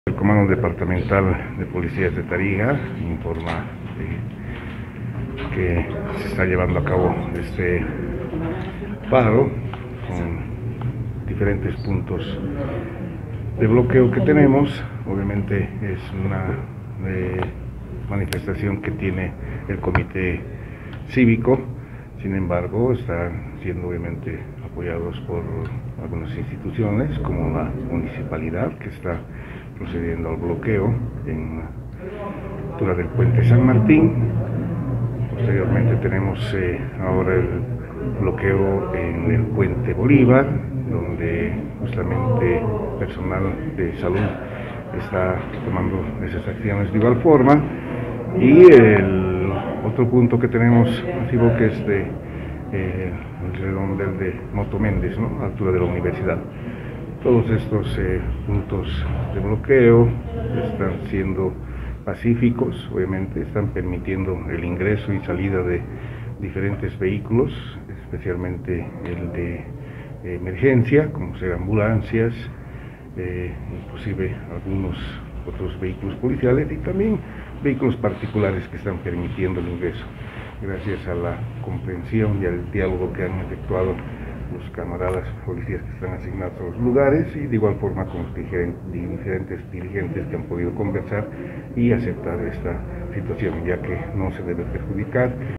El Comando Departamental de Policías de Tarija informa que se está llevando a cabo este paro con diferentes puntos de bloqueo que tenemos. Obviamente es una manifestación que tiene el comité cívico, sin embargo están siendo obviamente apoyados por algunas instituciones como la municipalidad, que está procediendo al bloqueo en la altura del puente San Martín. Posteriormente tenemos ahora el bloqueo en el puente Bolívar, donde justamente personal de salud está tomando esas acciones de igual forma. Y el otro punto que tenemos masivo, que es de el redondel de Moto Méndez, ¿no?, a la altura de la universidad. Todos estos puntos de bloqueo están siendo pacíficos, obviamente están permitiendo el ingreso y salida de diferentes vehículos, especialmente el de emergencia, como ser ambulancias, inclusive algunos otros vehículos policiales y también vehículos particulares que están permitiendo el ingreso, gracias a la comprensión y al diálogo que han efectuado los camaradas policías que están asignados a los lugares, y de igual forma con los diferentes dirigentes que han podido conversar y aceptar esta situación, ya que no se debe perjudicar